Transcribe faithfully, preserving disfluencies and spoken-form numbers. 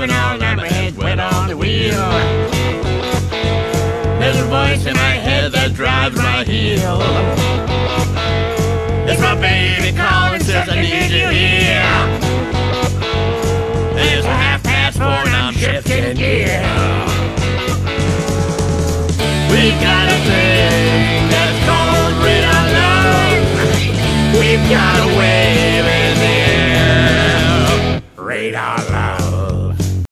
driving all night, my head's wet on the wheel. There's a voice in my head that drives my heel. It's my baby calling, says I need you here. It's a half past four and I'm shifting gears.